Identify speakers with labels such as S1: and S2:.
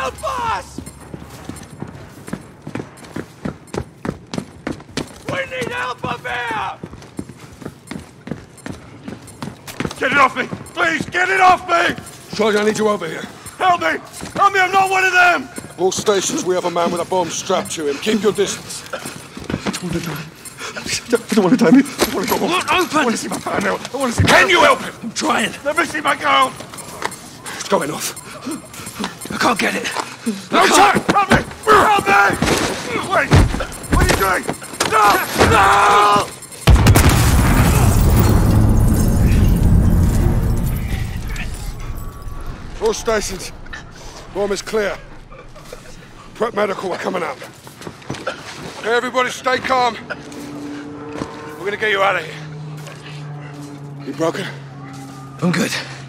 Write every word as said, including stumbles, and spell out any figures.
S1: Help us! We need help up here! Get it off me! Please, get it off me!
S2: Charlie, I need you over here.
S1: Help me! Help me, I'm not one of them!
S2: All stations, we have a man with a bomb strapped to him. Keep your distance.
S1: I don't want to die. I don't want to die. I want to go home.
S3: Look, open!
S1: I want to see my partner. I want to see my
S3: Can you help him? I'm trying.
S1: Let me see my girl!
S2: It's going off.
S3: I can't get it.
S1: No time! Help me! Help me! Wait! What are you doing? No! No!
S2: All stations. Bomb is clear. Prep medical, we're coming out. Hey, everybody stay calm. We're gonna get you out of here. You broken?
S3: I'm good.